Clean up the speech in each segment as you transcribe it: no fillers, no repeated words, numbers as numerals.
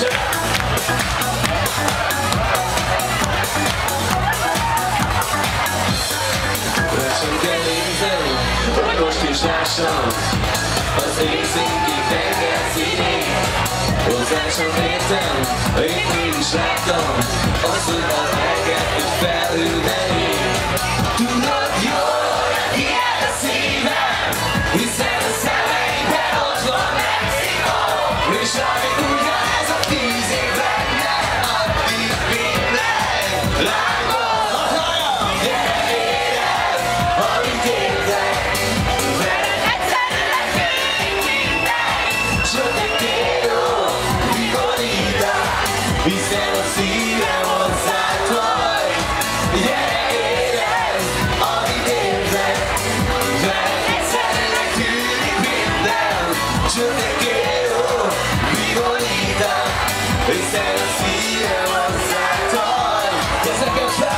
Csak elnézem, hogy most is lássam az éjszénkék tenger színét. Hozzá sem értem, én mégis láttam azt, hogy a lelket egy felhőben él. Tudod jól, ilyen a szívem, hiszen a szemeiben ott van Mexikó. És amíg ugyanez a 10 év lenne, addig minden lángol. Gyere, érezd, amit érzek, veled egyszerűen tűnik minden. Csak egy kéró, hiszen a szívem hozzád hajt. Gyere, érezd, amit érzek, veled egyszerűen tűnik minden. Csak egy kéró, vigorítás, hiszen a szívem hozzád hajt. Kezeket fel!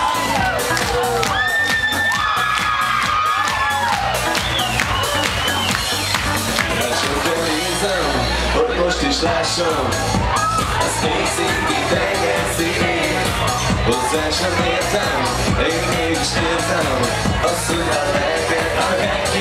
Csak elnézem, hogy most is lássam az éjszénkék tenger színét. Hozzá sem értem, én mégis értem azt, hogy a lelket